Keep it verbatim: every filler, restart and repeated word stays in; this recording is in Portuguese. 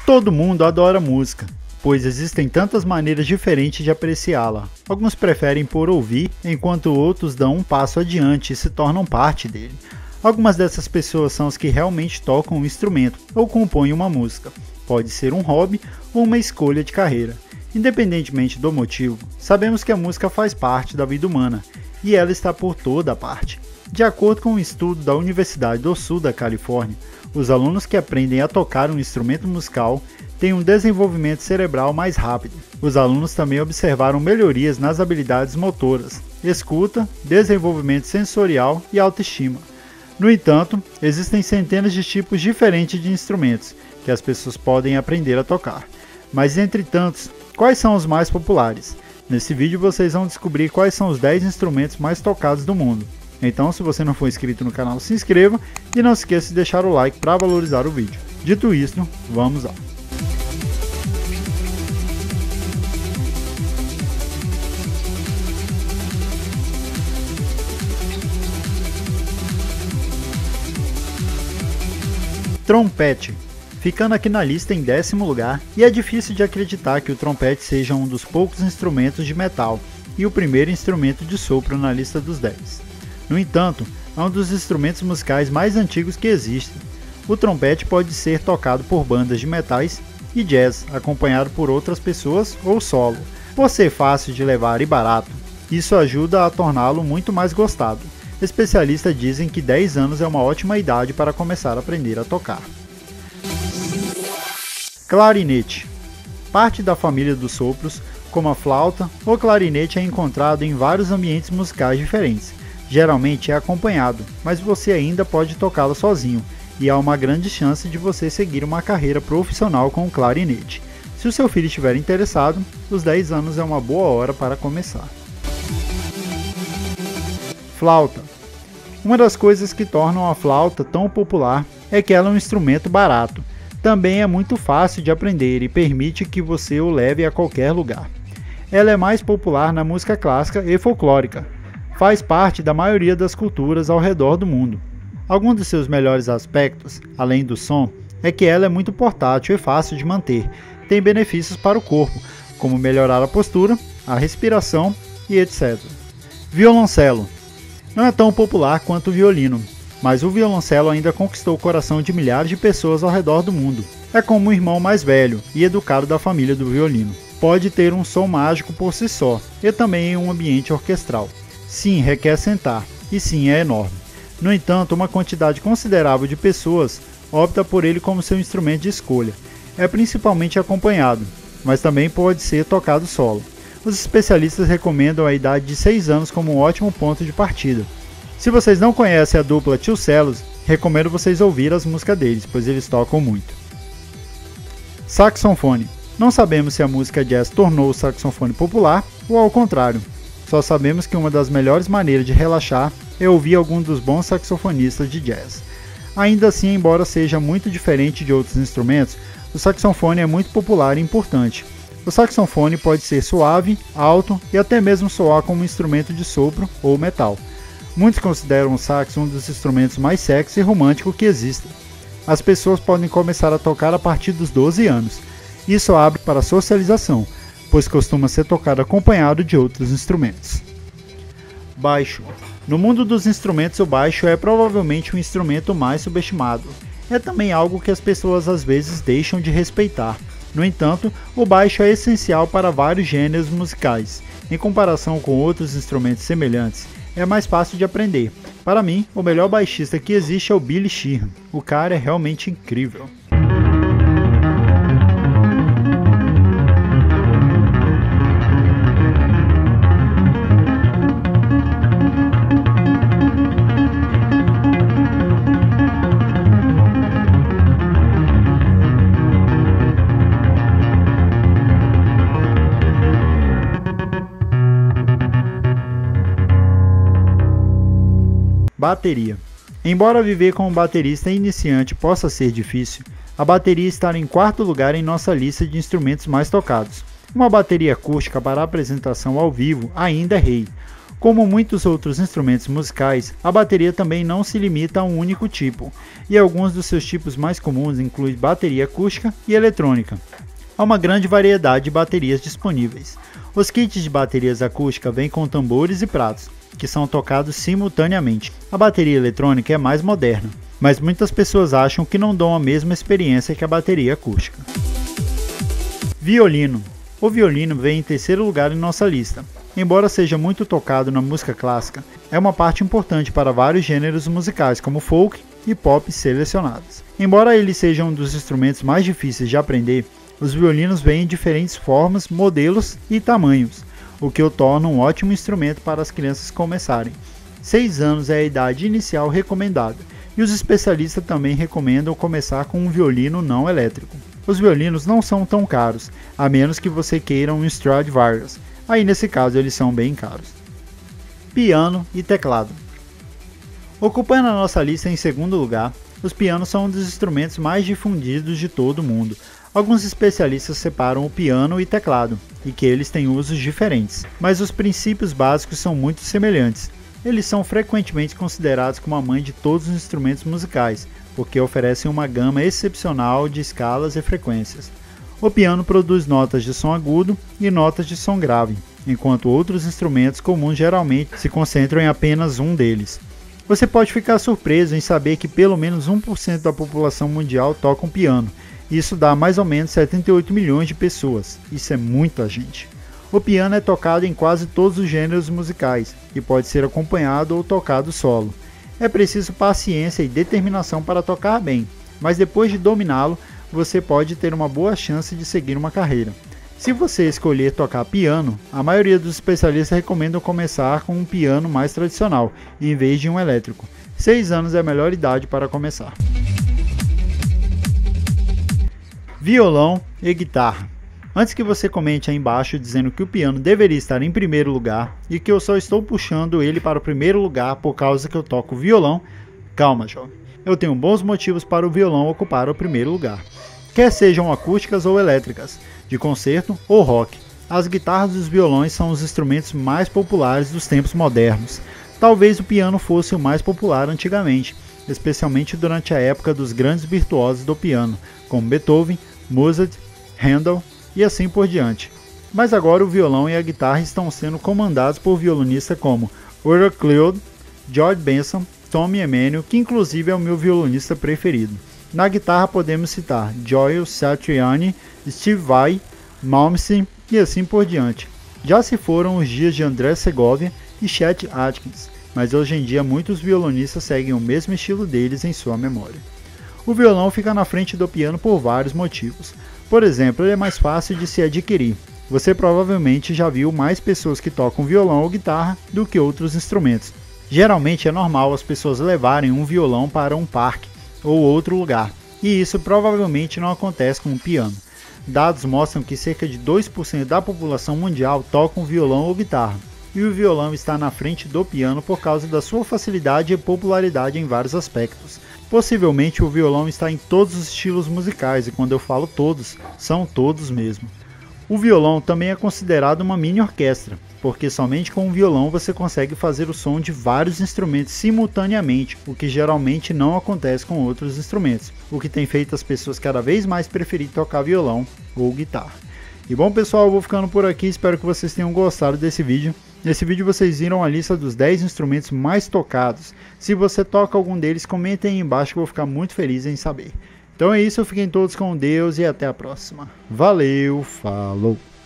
Todo mundo adora música, pois existem tantas maneiras diferentes de apreciá-la. Alguns preferem por ouvir, enquanto outros dão um passo adiante e se tornam parte dele. Algumas dessas pessoas são as que realmente tocam um instrumento ou compõem uma música. Pode ser um hobby ou uma escolha de carreira. Independentemente do motivo, sabemos que a música faz parte da vida humana e ela está por toda parte. De acordo com um estudo da Universidade do Sul da Califórnia, os alunos que aprendem a tocar um instrumento musical têm um desenvolvimento cerebral mais rápido. Os alunos também observaram melhorias nas habilidades motoras, escuta, desenvolvimento sensorial e autoestima. No entanto, existem centenas de tipos diferentes de instrumentos que as pessoas podem aprender a tocar. Mas entre tantos, quais são os mais populares? Nesse vídeo vocês vão descobrir quais são os dez instrumentos mais tocados do mundo. Então, se você não for inscrito no canal, se inscreva e não esqueça de deixar o like para valorizar o vídeo. Dito isto, vamos lá. Trompete. Ficando aqui na lista em décimo lugar, e é difícil de acreditar que o trompete seja um dos poucos instrumentos de metal e o primeiro instrumento de sopro na lista dos dez. No entanto, é um dos instrumentos musicais mais antigos que existem. O trompete pode ser tocado por bandas de metais e jazz, acompanhado por outras pessoas ou solo. Por ser fácil de levar e barato, isso ajuda a torná-lo muito mais gostado. Especialistas dizem que dez anos é uma ótima idade para começar a aprender a tocar. Clarinete. Parte da família dos sopros, como a flauta, o clarinete é encontrado em vários ambientes musicais diferentes. Geralmente é acompanhado, mas você ainda pode tocá-lo sozinho, e há uma grande chance de você seguir uma carreira profissional com o clarinete. Se o seu filho estiver interessado, os dez anos é uma boa hora para começar. Flauta. Uma das coisas que tornam a flauta tão popular é que ela é um instrumento barato. Também é muito fácil de aprender e permite que você o leve a qualquer lugar. Ela é mais popular na música clássica e folclórica. Faz parte da maioria das culturas ao redor do mundo. Alguns dos seus melhores aspectos, além do som, é que ela é muito portátil e fácil de manter. Tem benefícios para o corpo, como melhorar a postura, a respiração e etcétera. Violoncelo. Não é tão popular quanto o violino, mas o violoncelo ainda conquistou o coração de milhares de pessoas ao redor do mundo. É como o irmão mais velho e educado da família do violino. Pode ter um som mágico por si só, e também em um ambiente orquestral. Sim, requer sentar, e sim, é enorme. No entanto, uma quantidade considerável de pessoas opta por ele como seu instrumento de escolha. É principalmente acompanhado, mas também pode ser tocado solo. Os especialistas recomendam a idade de seis anos como um ótimo ponto de partida. Se vocês não conhecem a dupla Tio Celos, recomendo vocês ouvir as músicas deles, pois eles tocam muito. Saxofone. Não sabemos se a música jazz tornou o saxofone popular ou ao contrário. Só sabemos que uma das melhores maneiras de relaxar é ouvir algum dos bons saxofonistas de jazz. Ainda assim, embora seja muito diferente de outros instrumentos, o saxofone é muito popular e importante. O saxofone pode ser suave, alto e até mesmo soar como um instrumento de sopro ou metal. Muitos consideram o sax um dos instrumentos mais sexy e romântico que existem. As pessoas podem começar a tocar a partir dos doze anos. Isso abre para a socialização, pois costuma ser tocado acompanhado de outros instrumentos. Baixo. No mundo dos instrumentos, o baixo é provavelmente o instrumento mais subestimado. É também algo que as pessoas às vezes deixam de respeitar. No entanto, o baixo é essencial para vários gêneros musicais. Em comparação com outros instrumentos semelhantes, é mais fácil de aprender. Para mim, o melhor baixista que existe é o Billy Sheehan. O cara é realmente incrível. Bateria. Embora viver como baterista iniciante possa ser difícil, a bateria está em quarto lugar em nossa lista de instrumentos mais tocados. Uma bateria acústica para apresentação ao vivo ainda é rei. Como muitos outros instrumentos musicais, a bateria também não se limita a um único tipo, e alguns dos seus tipos mais comuns incluem bateria acústica e eletrônica. Há uma grande variedade de baterias disponíveis. Os kits de baterias acústica vêm com tambores e pratos, que são tocados simultaneamente. A bateria eletrônica é mais moderna, mas muitas pessoas acham que não dão a mesma experiência que a bateria acústica. Violino. O violino vem em terceiro lugar em nossa lista. Embora seja muito tocado na música clássica, é uma parte importante para vários gêneros musicais como folk e pop selecionados. Embora ele seja um dos instrumentos mais difíceis de aprender, os violinos vêm em diferentes formas, modelos e tamanhos, o que o torna um ótimo instrumento para as crianças começarem. seis anos é a idade inicial recomendada, e os especialistas também recomendam começar com um violino não elétrico. Os violinos não são tão caros, a menos que você queira um Stradivarius. Aí nesse caso eles são bem caros. Piano e teclado. Ocupando a nossa lista em segundo lugar, os pianos são um dos instrumentos mais difundidos de todo o mundo. Alguns especialistas separam o piano e teclado, e que eles têm usos diferentes, mas os princípios básicos são muito semelhantes. Eles são frequentemente considerados como a mãe de todos os instrumentos musicais, porque oferecem uma gama excepcional de escalas e frequências. O piano produz notas de som agudo e notas de som grave, enquanto outros instrumentos comuns geralmente se concentram em apenas um deles. Você pode ficar surpreso em saber que pelo menos um por cento da população mundial toca um piano. Isso dá mais ou menos setenta e oito milhões de pessoas. Isso é muita gente. O piano é tocado em quase todos os gêneros musicais e pode ser acompanhado ou tocado solo. É preciso paciência e determinação para tocar bem, mas depois de dominá-lo, você pode ter uma boa chance de seguir uma carreira. Se você escolher tocar piano, a maioria dos especialistas recomendam começar com um piano mais tradicional, em vez de um elétrico. seis anos é a melhor idade para começar. Violão e guitarra. Antes que você comente aí embaixo dizendo que o piano deveria estar em primeiro lugar e que eu só estou puxando ele para o primeiro lugar por causa que eu toco violão, calma, jovem. Eu tenho bons motivos para o violão ocupar o primeiro lugar. Quer sejam acústicas ou elétricas, de concerto ou rock. As guitarras e os violões são os instrumentos mais populares dos tempos modernos. Talvez o piano fosse o mais popular antigamente, especialmente durante a época dos grandes virtuosos do piano, como Beethoven, Mozart, Handel e assim por diante. Mas agora o violão e a guitarra estão sendo comandados por violonistas como Ira Cloyd, George Benson, Tommy Emmanuel, que inclusive é o meu violonista preferido. Na guitarra podemos citar Joel Satriani, Steve Vai, Malmsteen e assim por diante. Já se foram os dias de André Segovia e Chet Atkins, mas hoje em dia muitos violonistas seguem o mesmo estilo deles em sua memória. O violão fica na frente do piano por vários motivos. Por exemplo, ele é mais fácil de se adquirir. Você provavelmente já viu mais pessoas que tocam violão ou guitarra do que outros instrumentos. Geralmente é normal as pessoas levarem um violão para um parque ou outro lugar, e isso provavelmente não acontece com um piano. Dados mostram que cerca de dois por cento da população mundial tocam violão ou guitarra, e o violão está na frente do piano por causa da sua facilidade e popularidade em vários aspectos. Possivelmente o violão está em todos os estilos musicais, e quando eu falo todos, são todos mesmo. O violão também é considerado uma mini orquestra, porque somente com o violão você consegue fazer o som de vários instrumentos simultaneamente, o que geralmente não acontece com outros instrumentos, o que tem feito as pessoas cada vez mais preferir tocar violão ou guitarra. E bom pessoal, eu vou ficando por aqui, espero que vocês tenham gostado desse vídeo. Nesse vídeo vocês viram a lista dos dez instrumentos mais tocados. Se você toca algum deles, comentem aí embaixo que eu vou ficar muito feliz em saber. Então é isso, fiquem todos com Deus e até a próxima. Valeu, falou!